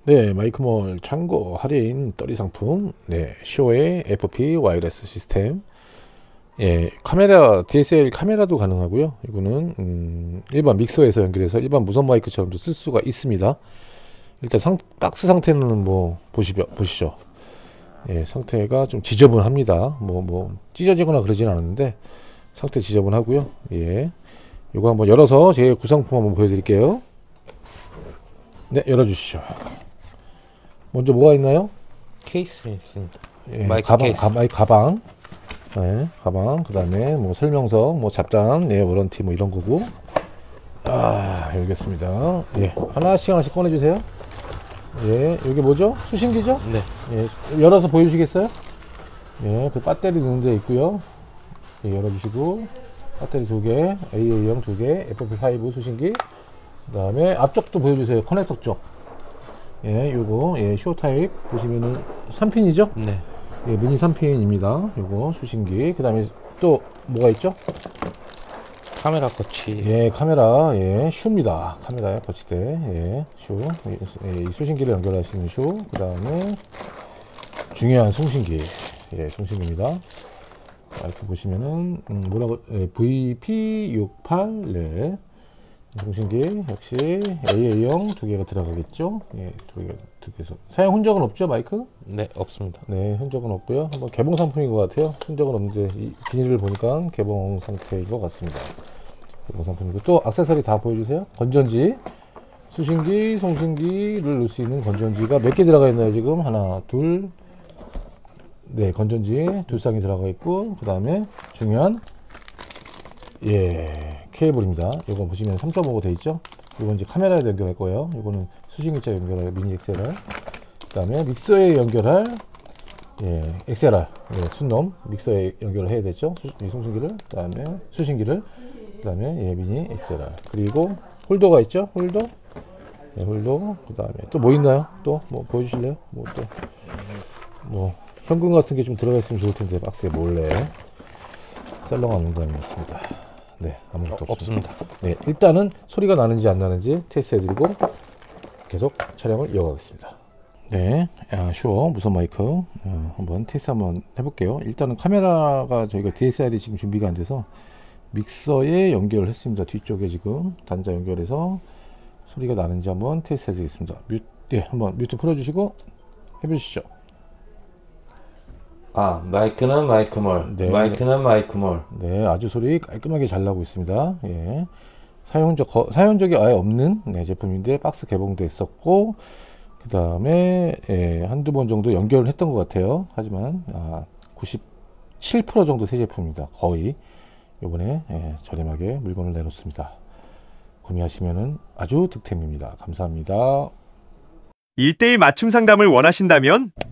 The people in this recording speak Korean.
네, 마이크몰 창고 할인 떨이 상품. 네, 쇼의 FP 와이어리스 시스템. 예, 카메라 DSL 카메라도 가능하고요. 이거는 일반 믹서에서 연결해서 일반 무선 마이크처럼도 쓸 수가 있습니다. 일단 박스 상태는 뭐 보시죠. 예, 상태가 좀 지저분합니다. 뭐 찢어지거나 그러진 않았는데 상태 지저분하고요. 예, 요거 한번 열어서 제 구성품 한번 보여드릴게요. 네, 열어주시죠. 먼저 뭐가 있나요? 케이스 있습니다. 예, 마이크 가방, 케이스. 가방. 네, 가방. 그 다음에 뭐 설명서, 뭐 잡담, 네, 워런티 뭐 이런 거고. 아, 여기 있습니다. 예, 하나씩 꺼내주세요. 예, 여기 뭐죠? 수신기죠? 네. 예, 열어서 보여주시겠어요? 예, 그 배터리 넣는 데 있고요. 예, 열어주시고, 배터리 2개, AA형 2개, FP5 수신기. 그 다음에 앞쪽도 보여주세요. 커넥터 쪽. 예, 요거, 예, 쇼 타입 보시면은 3핀이죠? 네. 예, 미니 3핀입니다. 요거 수신기. 그 다음에 또 뭐가 있죠? 카메라 거치. 예, 카메라, 예, 슈입니다. 카메라에 거치대, 예, 슈. 예, 이 수신기를 연결할 수 있는 슈. 그 다음에 중요한 송신기. 예, 송신기입니다. 이렇게 보시면은, 뭐라고, 예, VP68, 네. 송신기, 역시 AA형 2개가 들어가겠죠? 예, 두 개에서. 사용 흔적은 없죠, 마이크? 네, 없습니다. 네, 흔적은 없고요. 한번 개봉 상품인 것 같아요. 흔적은 없는데 이 비닐을 보니까 개봉 상태인 것 같습니다. 개봉 상품이고 또 액세서리 다 보여주세요. 건전지, 수신기, 송신기를 넣을 수 있는 건전지가 몇 개 들어가 있나요? 지금 하나, 둘, 네, 건전지 두 쌍이 들어가 있고 그 다음에 중요한 예 케이블입니다. 이거 보시면 3.5가 돼 있죠. 이건 이제 카메라에 연결할 거예요. 이거는 수신기차 연결할 미니 XLR. 그 다음에 믹서에 연결할 예, XLR 예, 순놈 믹서에 연결을 해야 되죠. 이 송신기를 그 다음에 수신기를 그 다음에 예, 미니 XLR 그리고 홀더가 있죠. 홀더 예, 홀더 그 다음에 또 뭐 있나요? 또 뭐 보여주실래요? 뭐 또 뭐 현금 같은 게 좀 들어가 있으면 좋을 텐데 박스에 몰래 썰렁한 농담이었습니다. 네, 아무것도 없습니다. 네, 일단은 소리가 나는지 안 나는지 테스트 해드리고 계속 촬영을 이어가겠습니다. 네, 슈어 무선 마이크 한번 테스트 한번 해볼게요. 일단은 카메라가 저희가 DSLR이 지금 준비가 안 돼서 믹서에 연결을 했습니다. 뒤쪽에 지금 단자 연결해서 소리가 나는지 한번 테스트 해드리겠습니다. 한번 뮤트 풀어주시고 해보시죠. 아, 마이크는 마이크몰. 네. 마이크는 마이크몰. 네, 아주 소리 깔끔하게 잘 나고 있습니다. 예. 사용적이 아예 없는 네, 제품인데 박스 개봉도 했었고 그 다음에 예, 한두 번 정도 연결을 했던 것 같아요. 하지만 97% 정도 새 제품입니다. 거의 요번에 예, 저렴하게 물건을 내놓습니다. 구매하시면은 아주 득템입니다. 감사합니다. 1:1 맞춤 상담을 원하신다면